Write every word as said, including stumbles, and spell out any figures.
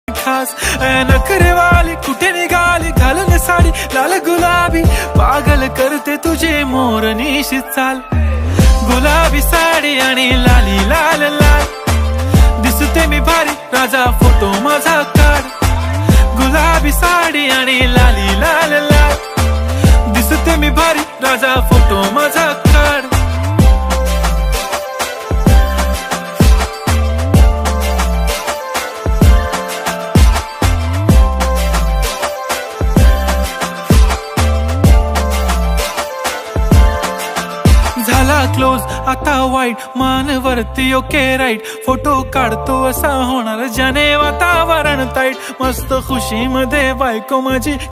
खास नखरे वाली कुठे निघाली घालून साडी लाल गुलाबी पागल करते तुझे मोरनीशी चाल गुलाबी साडी आणि लाली लाल लाल दिसते मी भारी राजा फोटो माझा काढ गुलाबी साडी आणि लाली लाल लाल दिसते मी भारी राजा फोटो माझा काढ झाला क्लोज आता वाईट मान वरती ओके राईट फोटो काढतो असा होणार ज्याने वातावरण ताईट मस्त खुशी मध्ये बायको माझी